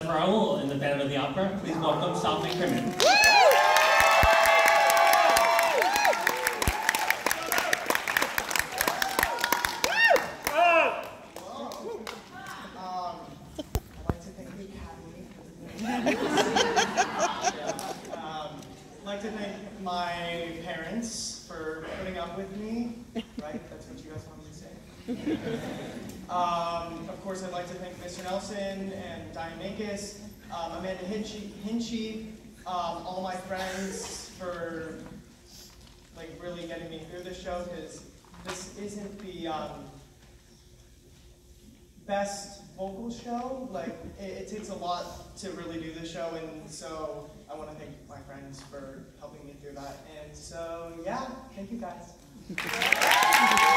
Raoul in the Phantom of the Opera. Please welcome McCrimmon. I'd like to thank my parents for putting up with me, right? That's what you guys want me to say. Of course, I'd like to thank Mr. Nelson and Diane Makis, Amanda Hinchy, all my friends for really getting me through this show, because this isn't the best vocal show. It takes a lot to really do this show, and so I want to thank my friends for helping me through that. And so, yeah, thank you guys.